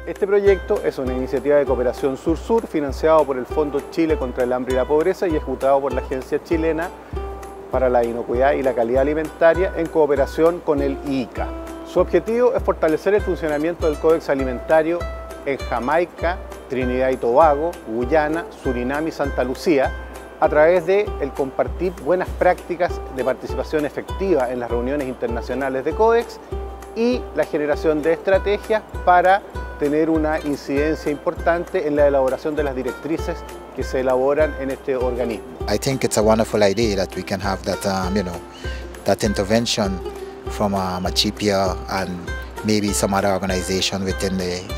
Este proyecto es una iniciativa de cooperación sur-sur financiado por el Fondo Chile contra el Hambre y la Pobreza y ejecutado por la Agencia Chilena para la Inocuidad y la Calidad Alimentaria en cooperación con el IICA. Su objetivo es fortalecer el funcionamiento del Códex Alimentario en Jamaica, Trinidad y Tobago, Guyana, Surinam y Santa Lucía, a través de compartir buenas prácticas de participación efectiva en las reuniones internacionales de Códex y la generación de estrategias para tener una incidencia importante en la elaboración de las directrices que se elaboran en este organismo. I think it's a wonderful idea that we can have that, that intervention from Machipia and maybe some other organization within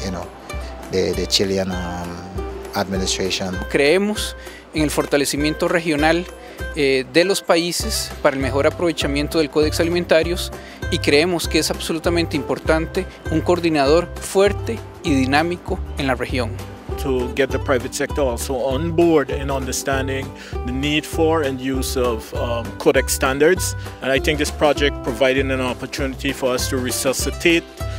the Chilean administration. Creemos en el fortalecimiento regional de los países para el mejor aprovechamiento del Códex Alimentarios y creemos que es absolutamente importante un coordinador fuerte y dinámico en la región. To get the private sector also on board in understanding the need for and use of Codex standards, and I think this project provided an opportunity for us to resuscitate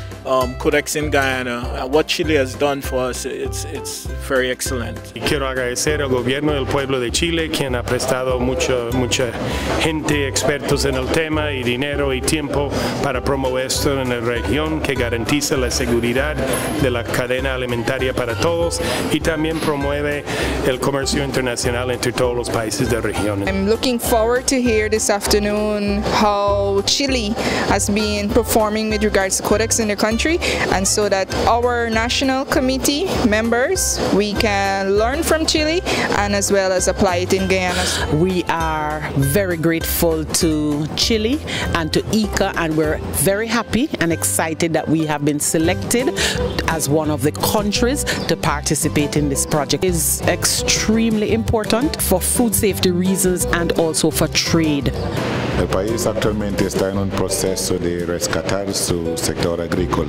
Codex in Guyana. What Chile has done for us, it's very excellent. Quiero agradecer al gobierno del pueblo de Chile, quien ha prestado mucha gente, expertos en el tema y dinero y tiempo para promover esto en la región, que garantiza la seguridad de la cadena alimentaria para todos y también promueve el comercio internacional entre todos los países de la región. I'm looking forward to hear this afternoon how Chile has been performing with regards to Codex in the country, and so that our national committee members, we can learn from Chile and as well as apply it in Guyana. We are very grateful to Chile and to IICA, and we're very happy and excited that we have been selected as one of the countries to participate in this project. It is extremely important for food safety reasons and also for trade. El país actualmente está en un proceso de rescatar su sector agrícola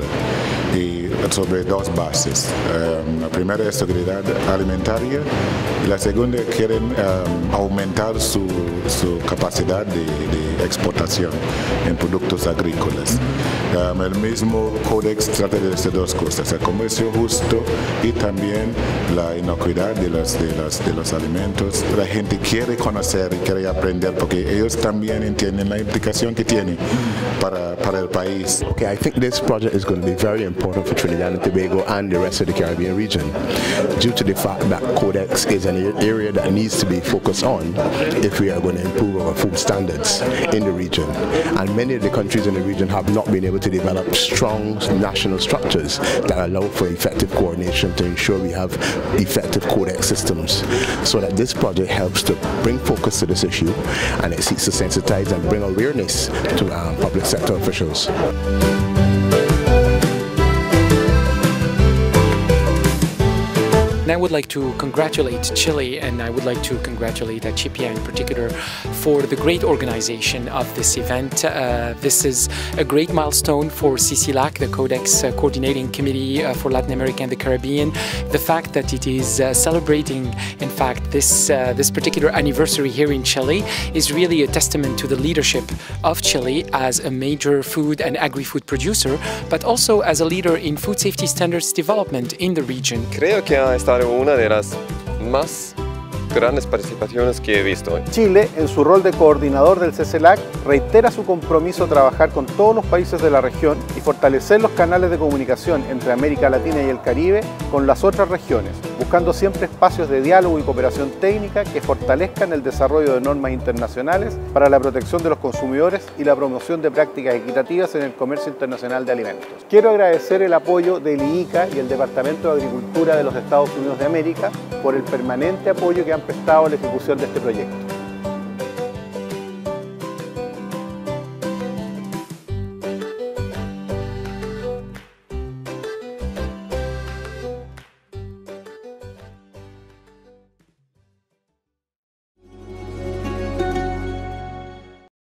y sobre dos bases. La primera es seguridad alimentaria y la segunda quieren aumentar su capacidad de exportación en productos agrícolas. El mismo Codex trata de estas dos cosas, el comercio justo y también la inocuidad de los alimentos. La gente quiere conocer y quiere aprender porque ellos también entienden la implicación que tiene para el país. Okay, I think this project is going to be very important for Trinidad and Tobago and the rest of the Caribbean region, due to the fact that Codex is an area that needs to be focused on if we are going to improve our food standards in the region. And many of the countries in the region have not been able to develop strong national structures that allow for effective coordination to ensure we have effective Codex systems. So that this project helps to bring focus to this issue, and it seeks to sensitize and bring awareness to public sector officials. And I would like to congratulate Chile, and I would like to congratulate Achipia in particular for the great organization of this event. This is a great milestone for CCLAC, the Codex Coordinating Committee for Latin America and the Caribbean. The fact that it is celebrating, in fact, this particular anniversary here in Chile is really a testament to the leadership of Chile as a major food and agri-food producer, but also as a leader in food safety standards development in the region. Creo que ha estado una de las más grandes participaciones que he visto. Chile, en su rol de coordinador del CCLAC, reitera su compromiso a trabajar con todos los países de la región y fortalecer los canales de comunicación entre América Latina y el Caribe con las otras regiones, buscando siempre espacios de diálogo y cooperación técnica que fortalezcan el desarrollo de normas internacionales para la protección de los consumidores y la promoción de prácticas equitativas en el comercio internacional de alimentos. Quiero agradecer el apoyo del IICA y el Departamento de Agricultura de los Estados Unidos de América por el permanente apoyo que han prestado a la ejecución de este proyecto.